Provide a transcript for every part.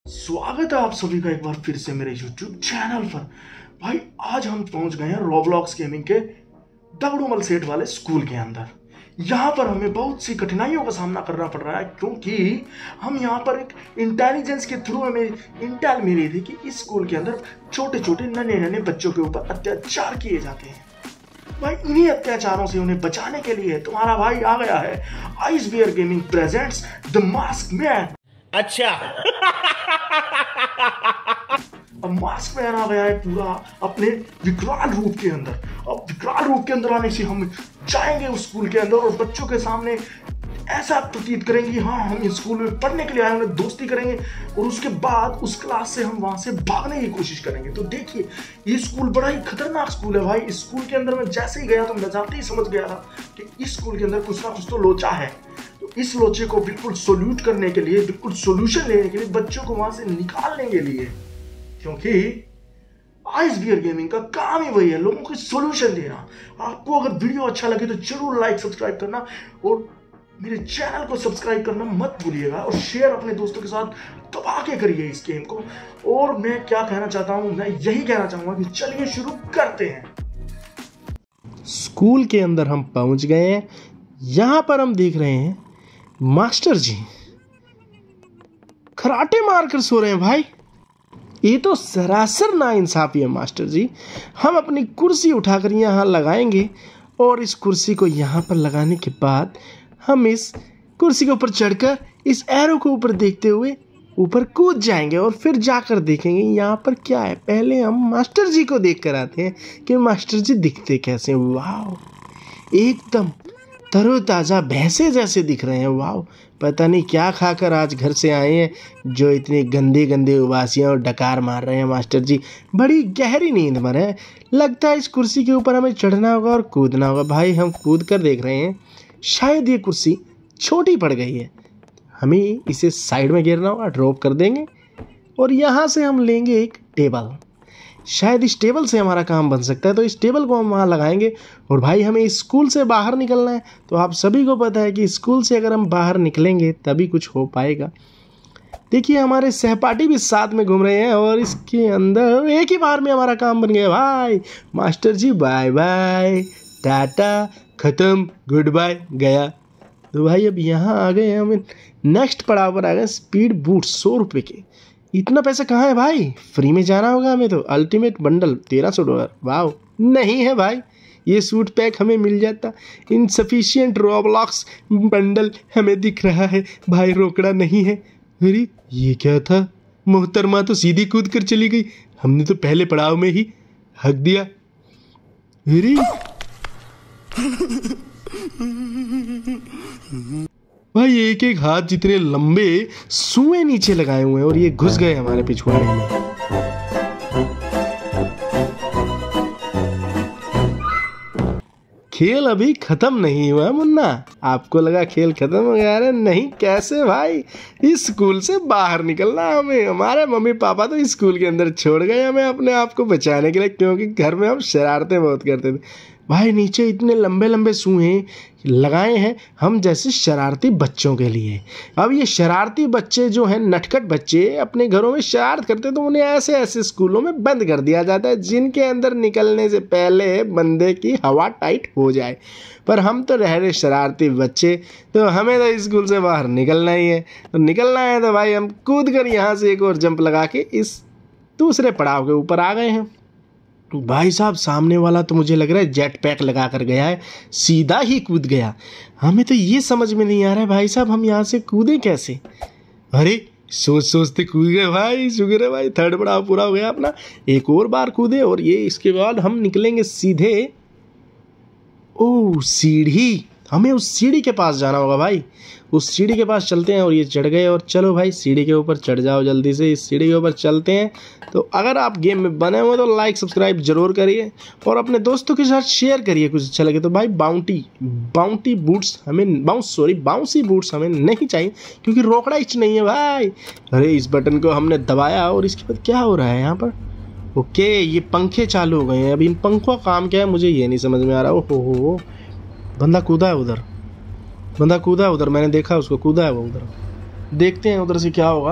स्वागत है आप सभी का एक बार फिर से मेरे YouTube चैनल पर। भाई आज हम पहुंच गए हैं रोब्लॉक्स गेमिंग के दगड़ूमल सेठ वाले स्कूल के अंदर। यहाँ पर हमें बहुत सी कठिनाइयों का सामना करना पड़ रहा है क्योंकि हम यहाँ पर एक इंटेलिजेंस के थ्रू हमें इंटेल मिली थी कि इस स्कूल के अंदर छोटे छोटे नन्हे बच्चों के ऊपर अत्याचार किए जाते हैं। भाई इन्हीं अत्याचारों से उन्हें बचाने के लिए तुम्हारा भाई आ गया है। Ice bear gaming presents the mask man. अच्छा अब मास्क मैन आ गया है पूरा अपने विकराल रूप के अंदर। अब विकराल रूप के अंदर आने से हम जाएंगे उस स्कूल के अंदर और बच्चों के सामने ऐसा प्रतीत करेंगे हाँ हम इस स्कूल में पढ़ने के लिए आए, उन्हें दोस्ती करेंगे और उसके बाद उस क्लास से हम वहां से भागने की कोशिश करेंगे। तो देखिए ये स्कूल बड़ा ही खतरनाक स्कूल है भाई। इस स्कूल के अंदर मैं जैसे ही गया तो मैं जाते ही समझ गया था कि इस स्कूल के अंदर कुछ ना कुछ तो लोचा है। तो इस लोचे को बिल्कुल सोल्यूट करने के लिए, बिल्कुल सोल्यूशन लेने के लिए, बच्चों को वहां से निकालने के लिए, क्योंकि आइस बियर गेमिंग का काम ही वही है, लोगों को सोल्यूशन देना। आपको अगर वीडियो अच्छा लगे तो जरूर लाइक सब्सक्राइब करना और मेरे चैनल को सब्सक्राइब करना मत भूलिएगा और शेयर अपने दोस्तों के साथ दबा के करिए इस गेम को। और मैं क्या कहना चाहता हूं, मैं यही कहना चाहूंगा कि चलिए शुरू करते हैं। स्कूल के अंदर हम पहुंच गए हैं। यहां पर हम देख रहे हैं मास्टर जी खराटे मारकर सो रहे हैं। भाई ये तो सरासर नाइंसाफी है मास्टर जी। हम अपनी कुर्सी उठाकर यहाँ लगाएंगे और इस कुर्सी को यहाँ पर लगाने के बाद हम इस कुर्सी के ऊपर चढ़कर इस एरो को ऊपर देखते हुए ऊपर कूद जाएंगे और फिर जाकर देखेंगे यहाँ पर क्या है। पहले हम मास्टर जी को देख कर आते हैं कि मास्टर जी दिखते कैसे। वाह एकदम तरोताज़ा भैंसे जैसे दिख रहे हैं। वाह पता नहीं क्या खाकर आज घर से आए हैं जो इतने गंदे गंदे उबासियाँ और डकार मार रहे हैं। मास्टर जी बड़ी गहरी नींद में है। लगता है इस कुर्सी के ऊपर हमें चढ़ना होगा और कूदना होगा। भाई हम कूद कर देख रहे हैं, शायद ये कुर्सी छोटी पड़ गई है, हमें इसे साइड में गिरना होगा, ड्रॉप कर देंगे और यहाँ से हम लेंगे एक टेबल। शायद इस टेबल से हमारा काम बन सकता है, तो इस टेबल को हम वहाँ लगाएंगे। और भाई हमें स्कूल से बाहर निकलना है, तो आप सभी को पता है कि स्कूल से अगर हम बाहर निकलेंगे तभी कुछ हो पाएगा। देखिए हमारे सहपाठी भी साथ में घूम रहे हैं और इसके अंदर एक ही बार में हमारा काम बन गया। भाई master ji bye bye tata खत्म गुड बाय गया। तो भाई अब यहाँ आ गए हैं, हमें नेक्स्ट पड़ाव पर आ गए। स्पीड बूट 100 रुपये के। इतना पैसा कहाँ है भाई, फ्री में जाना होगा हमें। तो अल्टीमेट बंडल $1300। वाह नहीं है भाई, ये सूट पैक हमें मिल जाता। इनसफिशिएंट रोब्लॉक्स बंडल हमें दिख रहा है भाई, रोकड़ा नहीं है। अरे ये क्या था, मोहतरमा तो सीधी कूद कर चली गई। हमने तो पहले पड़ाव में ही हक दिया। अरे भाई एक एक हाथ जितने लंबे सुए नीचे लगाए हुए हैं और ये घुस गए हमारे पिछवाड़े में। खेल अभी खत्म नहीं हुआ मुन्ना। आपको लगा खेल खत्म हो गया? अरे नहीं, कैसे भाई, इस स्कूल से बाहर निकलना हमें। हमारे मम्मी पापा तो इस स्कूल के अंदर छोड़ गए हमें अपने आप को बचाने के लिए, क्योंकि घर में हम शरारतें बहुत करते थे। भाई नीचे इतने लंबे लंबे सूहे लगाए हैं हम जैसे शरारती बच्चों के लिए। अब ये शरारती बच्चे जो हैं, नटखट बच्चे अपने घरों में शरारत करते, तो उन्हें ऐसे ऐसे स्कूलों में बंद कर दिया जाता है जिनके अंदर निकलने से पहले बंदे की हवा टाइट हो जाए। पर हम तो रह रहे शरारती बच्चे, तो हमें तो स्कूल से बाहर निकलना ही है। तो निकलना है तो भाई हम कूद कर यहाँ से एक और जंप लगा के इस दूसरे पड़ाव के ऊपर आ गए हैं। भाई साहब सामने वाला तो मुझे लग रहा है जेट पैक लगा कर गया है, सीधा ही कूद गया। हमें तो ये समझ में नहीं आ रहा है भाई साहब हम यहाँ से कूदें कैसे। अरे सोचते कूद गए भाई, शुक्र है भाई थर्ड पड़ाव पूरा हो गया अपना। एक और बार कूदे और ये इसके बाद हम निकलेंगे सीधे। ओह सीढ़ी, हमें उस सीढ़ी के पास जाना होगा भाई। उस सीढ़ी के पास चलते हैं और ये चढ़ गए। और चलो भाई सीढ़ी के ऊपर चढ़ जाओ जल्दी से, इस सीढ़ी के ऊपर चलते हैं। तो अगर आप गेम में बने हुए तो लाइक सब्सक्राइब जरूर करिए और अपने दोस्तों के साथ शेयर करिए कुछ अच्छा लगे तो। भाई बाउंसी बूट्स हमें नहीं चाहिए क्योंकि रोकड़ा इच नहीं है भाई। अरे इस बटन को हमने दबाया और इसके बाद क्या हो रहा है यहाँ पर। ओके ये पंखे चालू हो गए हैं। अभी इन पंखों का काम क्या है मुझे ये नहीं समझ में आ रहा। ओहो बंदा कूदा है उधर, मैंने देखा उसको, कूदा है वो उधर। देखते हैं उधर से क्या होगा।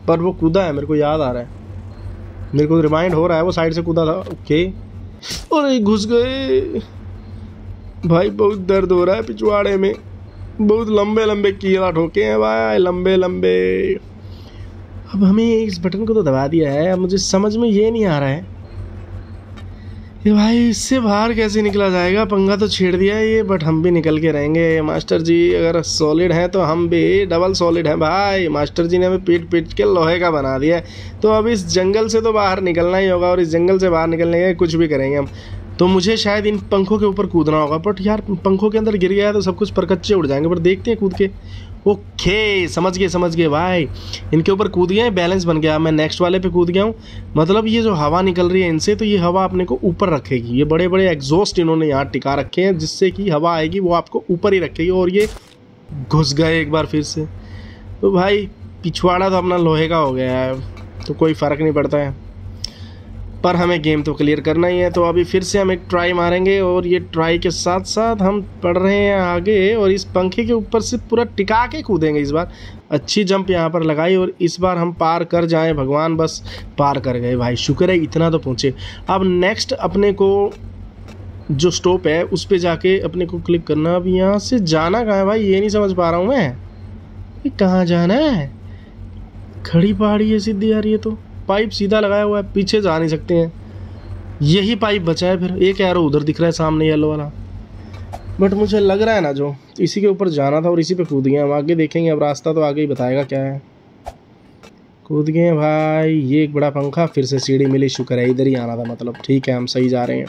पर वो कूदा है, मेरे को याद आ रहा है, मेरे को रिमाइंड हो रहा है वो साइड से कूदा था। ओके, और घुस गए भाई, बहुत दर्द हो रहा है पिछवाड़े में, बहुत लंबे लंबे कीड़ा ठोके हैं भाई, लंबे लंबे। अब हमें इस बटन को तो दबा दिया है, अब मुझे समझ में ये नहीं आ रहा है कि भाई इससे बाहर कैसे निकला जाएगा। पंगा तो छेड़ दिया है ये, बट हम भी निकल के रहेंगे मास्टर जी। अगर सॉलिड हैं तो हम भी डबल सॉलिड हैं भाई। मास्टर जी ने हमें पीट पीट के लोहे का बना दिया है, तो अब इस जंगल से तो बाहर निकलना ही होगा, और इस जंगल से बाहर निकलने के कुछ भी करेंगे हम। तो मुझे शायद इन पंखों के ऊपर कूदना होगा, बट यार पंखों के अंदर गिर गया है तो सब कुछ परकच्चे उड़ जाएंगे, पर देखते हैं कूद के। ओके, समझ गए भाई, इनके ऊपर कूद गए, बैलेंस बन गया। मैं नेक्स्ट वाले पे कूद गया हूँ, मतलब ये जो हवा निकल रही है इनसे, तो ये हवा अपने को ऊपर रखेगी। ये बड़े बड़े एग्जॉस्ट इन्होंने यहाँ टिका रखे हैं, जिससे कि हवा आएगी वो आपको ऊपर ही रखेगी। और ये घुस गए एक बार फिर से। तो भाई पिछवाड़ा तो अपना लोहे का हो गया है, तो कोई फ़र्क नहीं पड़ता है, पर हमें गेम तो क्लियर करना ही है। तो अभी फिर से हम एक ट्राई मारेंगे, और ये ट्राई के साथ साथ हम पढ़ रहे हैं आगे, और इस पंखे के ऊपर से पूरा टिका के कूदेंगे इस बार। अच्छी जंप यहाँ पर लगाई, और इस बार हम पार कर जाएं भगवान। बस पार कर गए भाई, शुक्र है इतना तो पहुँचे। अब नेक्स्ट अपने को जो स्टॉप है उस पर जाके अपने को क्लिक करना। अब यहाँ से जाना कहाँ है भाई, ये नहीं समझ पा रहा हूँ मैं, कहाँ जाना है। खड़ी पहाड़ी है सीधी आ रही है, तो पाइप सीधा लगाया हुआ है, पीछे जा नहीं सकते हैं, यही पाइप बचा है। फिर एक एरो उधर दिख रहा है सामने येलो वाला, बट मुझे लग रहा है ना जो इसी के ऊपर जाना था, और इसी पे कूद गए हम। आगे देखेंगे, अब रास्ता तो आगे ही बताएगा क्या है। कूद गए भाई, ये एक बड़ा पंखा, फिर से सीढ़ी मिली, शुक्र है इधर ही आना था, मतलब ठीक है हम सही जा रहे हैं।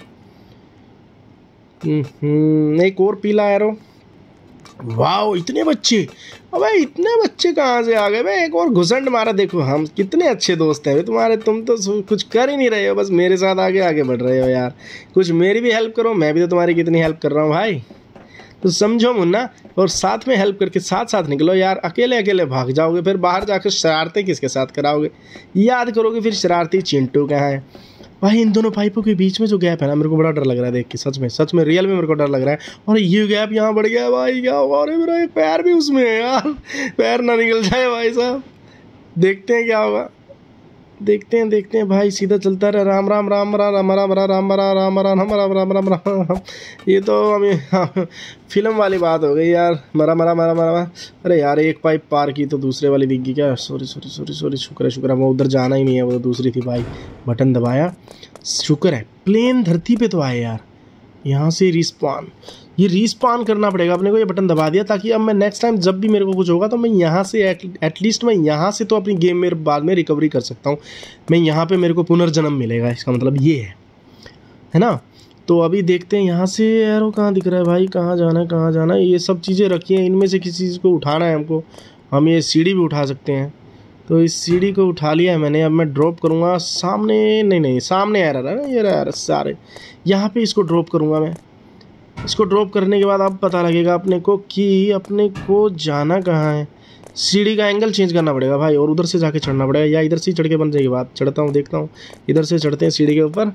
एक और पीला एरो। वाह, इतने बच्चे, अबे इतने बच्चे कहाँ से आ गए भाई। एक और घुसंड मारा, देखो हम कितने अच्छे दोस्त हैं तुम्हारे। तुम तो कुछ कर ही नहीं रहे हो, बस मेरे साथ आगे आगे बढ़ रहे हो यार। कुछ मेरी भी हेल्प करो, मैं भी तो तुम्हारी कितनी हेल्प कर रहा हूँ भाई। तो समझो मुन्ना, और साथ में हेल्प करके साथ साथ निकलो यार। अकेले अकेले भाग जाओगे, फिर बाहर जाकर शरारतें किसके साथ कराओगे, याद करोगे फिर शरारती चिंटू कहाँ है भाई। इन दोनों पाइपों के बीच में जो गैप है ना, मेरे को बड़ा डर लग रहा है देख के, सच में रियल में मेरे को डर लग रहा है। और ये गैप यहाँ बढ़ गया है भाई, क्या होगा। अरे मेरा एक पैर भी उसमें है यार, पैर ना निकल जाए भाई साहब। देखते हैं क्या होगा, देखते हैं भाई। सीधा चलता रहे, राम राम राम राम राम राम राम राम राम राम राम राम राम राम राम। ये तो हमें फिल्म वाली बात हो गई यार, मरा मरा मरा मरा। अरे यार, एक पाइप पार की तो दूसरे वाली दिख गई क्या। सॉरी, शुक्र है वो उधर जाना ही नहीं है, वो तो दूसरी थी भाई। बटन दबाया, शुक्र है प्लेन धरती पे तो आए यार। यहाँ से रिस्पॉन, ये रिस्पॉन करना पड़ेगा अपने को। ये बटन दबा दिया, ताकि अब मैं नेक्स्ट टाइम जब भी मेरे को कुछ होगा तो मैं यहाँ से एटलीस्ट मैं यहाँ से तो अपनी गेम में बाद में रिकवरी कर सकता हूँ। मैं यहाँ पे मेरे को पुनर्जन्म मिलेगा, इसका मतलब ये है ना। तो अभी देखते हैं यहाँ से एरो कहाँ दिख रहा है भाई, कहाँ जाना है। ये सब चीज़ें रखी हैं, इनमें से किसी चीज़ को उठाना है हमको। हम ये सीढ़ी भी उठा सकते हैं, तो इस सीढ़ी को उठा लिया है मैंने। अब मैं ड्रॉप करूँगा सामने, नहीं सामने एरर है ना, ये एरर सारे। यहाँ पे इसको ड्रॉप करूँगा मैं। इसको ड्रॉप करने के बाद अब पता लगेगा अपने को कि अपने को जाना कहाँ है। सीढ़ी का एंगल चेंज करना पड़ेगा भाई, और उधर से जाके चढ़ना पड़ेगा, या इधर से चढ़ के बन जाएगी बात। चढ़ता हूँ, देखता हूँ, इधर से चढ़ते हैं सीढ़ी के ऊपर।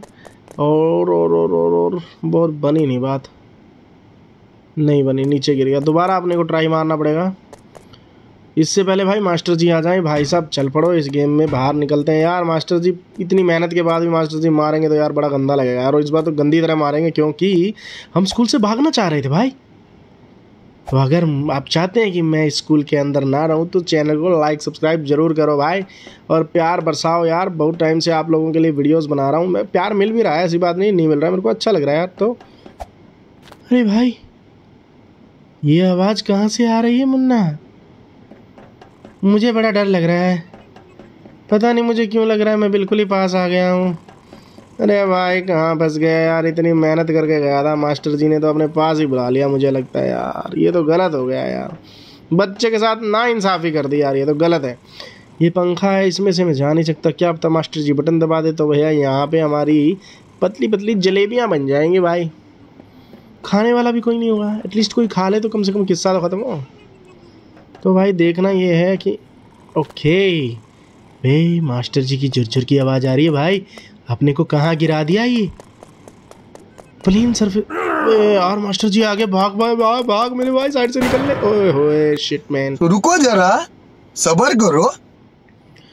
और बहुत बनी नहीं बात, नहीं बनी, नीचे गिर गया। दोबारा अपने को ट्राई मारना पड़ेगा। इससे पहले भाई मास्टर जी आ जाएं। भाई साहब चल पड़ो, इस गेम में बाहर निकलते हैं यार। मास्टर जी इतनी मेहनत के बाद भी मास्टर जी मारेंगे तो यार बड़ा गंदा लगेगा यार। और इस बार तो गंदी तरह मारेंगे, क्योंकि हम स्कूल से भागना चाह रहे थे भाई। तो अगर आप चाहते हैं कि मैं स्कूल के अंदर ना रहूं तो चैनल को लाइक सब्सक्राइब जरूर करो भाई, और प्यार बरसाओ यार। बहुत टाइम से आप लोगों के लिए वीडियोस बना रहा हूं मैं, प्यार मिल भी रहा है, ऐसी बात नहीं मिल रहा है, मेरे को अच्छा लग रहा है यार। तो अरे भाई, ये आवाज़ कहाँ से आ रही है मुन्ना? मुझे बड़ा डर लग रहा है, पता नहीं मुझे क्यों लग रहा है मैं बिल्कुल ही पास आ गया हूँ। अरे भाई कहाँ फंस गया यार, इतनी मेहनत करके गया था, मास्टर जी ने तो अपने पास ही बुला लिया। मुझे लगता है यार ये तो गलत हो गया यार, बच्चे के साथ नाइंसाफ़ी कर दी यार, ये तो गलत है। ये पंखा है, इसमें से मैं जा नहीं सकता। क्या पता मास्टर जी बटन दबा दे तो भैया यहाँ पे हमारी पतली पतली जलेबियाँ बन जाएंगी भाई। खाने वाला भी कोई नहीं होगा, एटलीस्ट कोई खा ले तो कम से कम किस्सा तो ख़त्म हो। तो भाई देखना ये है कि ओके भाई, मास्टर जी की झुरझुर की आवाज़ आ रही है भाई। अपने को कहाँ गिरा दिया ये प्लेन सरफेस यार। मास्टर जी आगे भाग भाई, भाग मेरे भाई, साइड से निकल ले। ओए होए शिट मैन, रुको जरा, सब्र करो।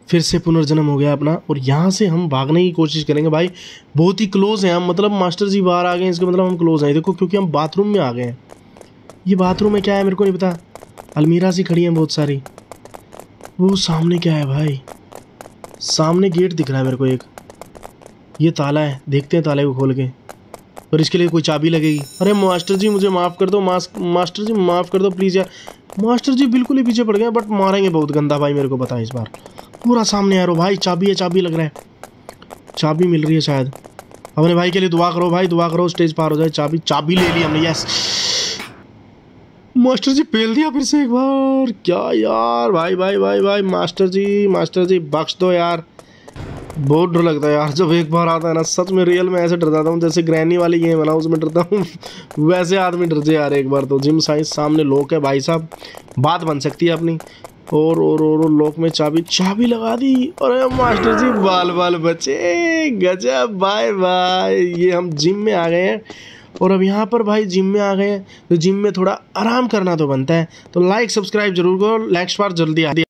फिर से पुनर्जन्म हो गया अपना, और यहाँ से हम भागने की कोशिश करेंगे भाई। बहुत ही क्लोज हैं हम, मतलब मास्टर जी बाहर आ गए हैं, इसका मतलब हम क्लोज हैं। देखो क्योंकि हम बाथरूम में आ गए हैं। ये बाथरूम में क्या है मेरे को नहीं पता, अलमीरा सी खड़ी हैं बहुत सारी। वो सामने क्या है भाई, सामने गेट दिख रहा है मेरे को एक, ये ताला है, देखते हैं ताले को खोल के, और इसके लिए कोई चाबी लगेगी। अरे मास्टर जी मुझे माफ़ कर दो, मास्टर जी माफ़ कर दो प्लीज़ यार। मास्टर जी बिल्कुल ही पीछे पड़ गए, बट मारेंगे बहुत गंदा भाई, मेरे को पता है इस बार। पूरा सामने आ रहा भाई, चाबी है, चाबी लग रहा है, चाबी मिल रही है शायद। अपने भाई के लिए दुआ करो भाई, दुआ करो स्टेज पार हो जाए। चाबी ले ली हमने, यस। मास्टर जी पेल दिया फिर से एक बार, क्या यार भाई भाई भाई भाई। मास्टर जी बख्श दो यार, बहुत डर लगता है यार जब एक बार आता है ना, सच में रियल में ऐसे डर जाता हूँ जैसे ग्रैनी वाली गेम है ना उसमें डरता हूँ वैसे आदमी डर जाए यार एक बार तो। जिम साइंस सामने लॉक है भाई साहब, बात बन सकती है अपनी। और लॉक में चाबी लगा दी। अरे मास्टर जी बाल बचे, गजब बाय बाय। ये हम जिम में आ गए हैं, और अब यहाँ पर भाई जिम में आ गए हैं तो जिम में थोड़ा आराम करना तो बनता है। तो लाइक सब्सक्राइब जरूर करो, नेक्स्ट बार जल्दी आ